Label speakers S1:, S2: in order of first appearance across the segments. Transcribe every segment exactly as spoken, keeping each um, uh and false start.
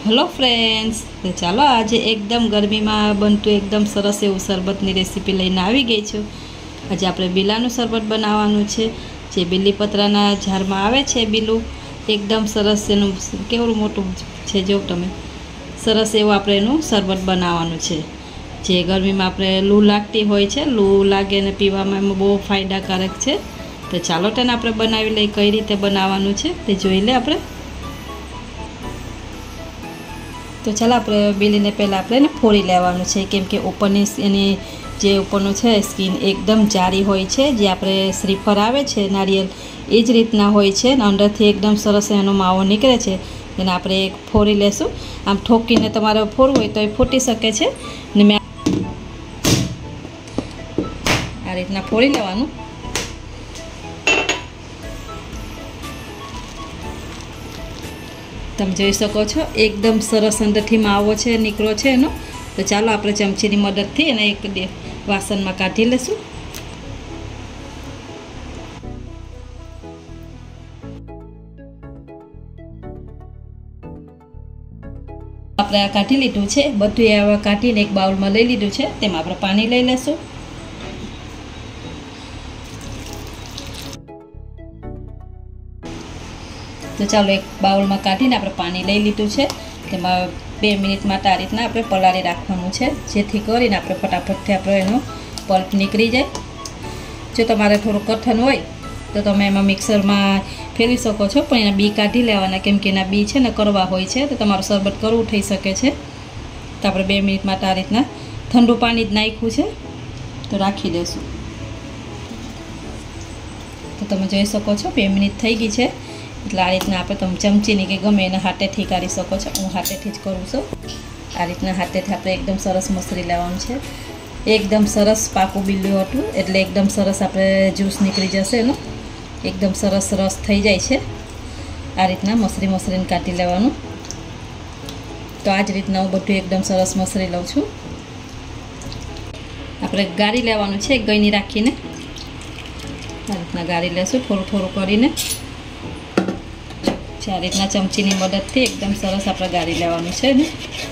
S1: Hello friends, तो चलो आज एकदम गर्मी में बनतु एकदम सरस एवं शरबतनी रेसिपी लईने आवी गई छुं। आज आपणे बीलानुं शरबत बनाववानुं छे। जे बीलीपत्राना झाड़मां आवे छे बीलू एकदम सरस एनुं केवडुं मोटुं छे, जो तमे सरस एवुं आपणे एनुं शरबत बनाववानुं छे। जे गर्मीमां आपणे लू लागती होय छे, लू लागे ने पीवामां एमां बहु फायदाकारक छे। तो चालो तेने आपणे बनावी लईए। कई रीते बनाववानुं छे ते जोई ले आपणे। तो चलो आप बीली ने पहला आपने फोड़ी लेवानुं छे, केम के उपरनी एनी जे उपरनो छे स्किन एकदम जारी होय छे। जे आपणे श्रीफर आवे छे नारिયેल ए ज रीतना होय छे। अंदरथी एकदम सरस एनो मावो निकळे छे। तेने आपणे एक फोड़ी लेशुं। आम ठोकीने तमारे फोड़वुं होय तो ए फूटी शके छे ने मैं आ रीतना फोड़ी लेवानुं। તમે જોઈ શકો છો એકદમ સરસ અંદરથી માવો છે નીકળો છે એનો। તો ચાલો આપણે ચમચીની મદદથી એને એક વાસણમાં કાઢી લેશું। આપણે આ કાઢી લીધું છે, બધું આવા કાઢીને એક બાઉલમાં લઈ લીધું છે। તેમાં આપણે પાણી લઈ લેશું। तो चलो एक बाउल में काढ़ी ने आपणे पानी लई लीधुं छे। तेमां बे मिनिट माटे आ रीतना आपणे पलाળી राखवानुं छे, जेथी करीने आपणे फटाफटथी आपणे एनो पल्प નીકળી જાય। जो तमारे थोडुं कठण होय तो तमे एमां मिक्सरमां फेरवी शको छो, पण एना बी काढी लेवाना, केम के एना बी छे ने कड़वा होय छे। तो तमारुं शरबत कड़वुं थई शके छे। तो आपणे बे मिनिट माटे आ रीतना ठंडू पाणी ज नाख्युं छे तो राखी देशुं। तो तमे जोई शको छो बे मिनिट थई गई छे। એટલે આ રીતના આપણે તમે ચમચીની કે ગમે એને હાથેથી કાઢી શકો છો। હું હાથેથી જ કરું છું। આ રીતના હાથેથી આપણે એકદમ સરસ મસરી લેવાનું છે। એકદમ સરસ પાકું બીલ્યું હતું એટલે એકદમ સરસ આપણે જ્યુસ નીકળી જશે એનો, એકદમ સરસ રસ થઈ જાય છે। આ રીતના મસરી મસરીને કાઢી લેવાનું। તો આ જ રીતના હું બધું એકદમ સરસ મસરી લઉં છું। આપણે ગાળી લેવાનું છે ગળણી રાખીને। આ રીતના ગાળી લેશું થોડું થોડું કરીને। आ रीतना चमचीनी मददथी एकदम सरस आपणे गाળી लेवानुं छे ने।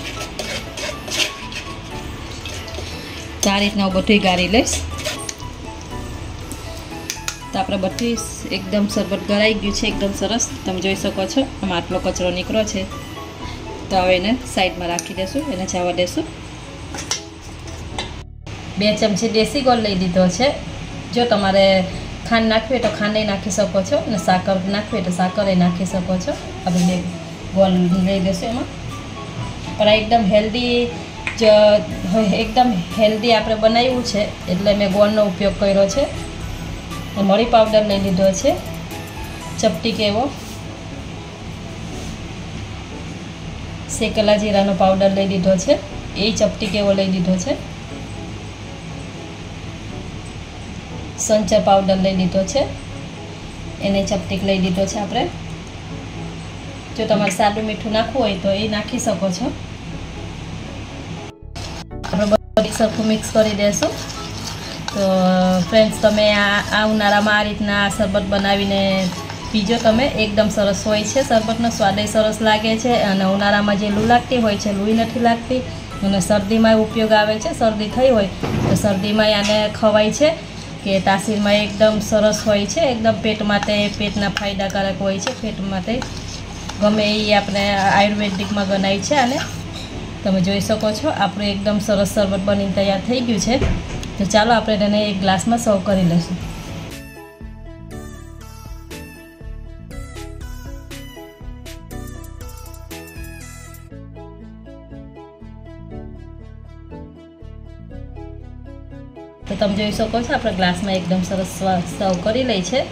S1: तो आ रीतना हूँ बधुंय गाળી लईश। तो आपणे बधुंय एकदम शरबत गळाई गयुं छे एकदम सरस। तमे जोई शको छो आमां आटलो कचरो નીકળ્યો छे। तो हवे एने साइडमां राखी देशुं, एने जवा देशुं। बे चमची देशी गोळ लई લીધો છે। जो तमारे खांड नाखवी तो खांडे नाखी सको छो ने साकर नाखवी तो साकरे नाखी सको छो। आपणे गोल लई लेशुं एमां। पण एकदम हेल्दी ज एकदम हेल्दी आपणे बनाव्युं छे એટલે મેં ગોળનો ઉપયોગ કર્યો છે। મરી પાવડર લઈ લીધો છે ચપટી કેવો। શેકેલા જીરાનો પાવડર લઈ લીધો છે, એ ચપટી કેવો લઈ લીધો છે। संचर पाउडर लई लीधो छे, एने चपटीक लई लीधो छे आपणे। जो तमारे सादुं मीठुं नाखवुं होय तो ए नाखी शको छो। आपणे बधुं सरखुं मिक्स करी देशुं। तो फ्रेंड्स तमे आ आ उनाळामां आ रीतना शरबत बनावीने पीजो तमे, एकदम सरस होय छे। शरबतनो स्वाद सरस लागे छे अने उनाळामां जे लू लागती होय छे लूय नथी लागती अने शरदीमां उपयोग आवे छे। शरदी थई होय तो शरदीमां आने खवाय छे के तासीर में एकदम सरस होय छे। एकदम पेट माटे पेटना फायदाकारक होय छे। पेट माटे गमे ए आपणे आयुर्वेदिक में गणाय छे। आने तमे जोई शको छो आपणे एकदम सरस शरबत बनीने तैयार थई गयुं छे। तो चालो आपणे तेने एक ग्लास में सर्व करी लईशुं। तो तमे जोई शको छो आपणे ग्लास में एकदम सरस सर्व करी लई छे।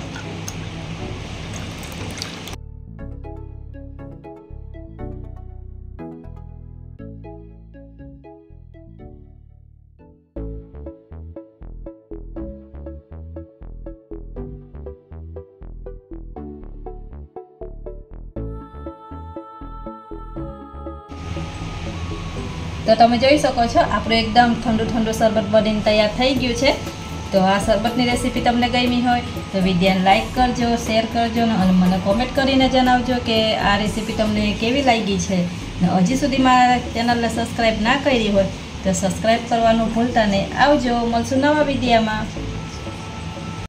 S1: तो तमे जोई शको छो आपणे एकदम ठंडू ठंडू शरबत बनीने तैयार थई गयुं छे। तो आ शरबतनी रेसिपी तमने गमी होय तो विडियोने लाइक करजो, शेर करजो अने मने कमेंट करीने जणावजो के आ रेसिपी तमने केवी लागी छे। ને હજી સુધી મારા ચેનલને સબસ્ક્રાઈબ ના કરી હોય તો સબસ્ક્રાઈબ કરવાનું ભૂલતા નહીં. આવજો, મળશું નવા વિડીયોમાં.